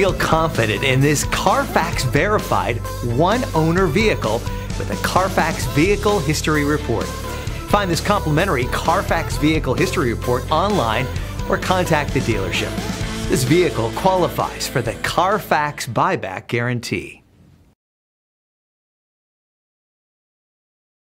feel confident in this Carfax verified one-owner vehicle with a Carfax Vehicle History Report. Find this complimentary Carfax Vehicle History Report online or contact the dealership. This vehicle qualifies for the Carfax Buyback Guarantee.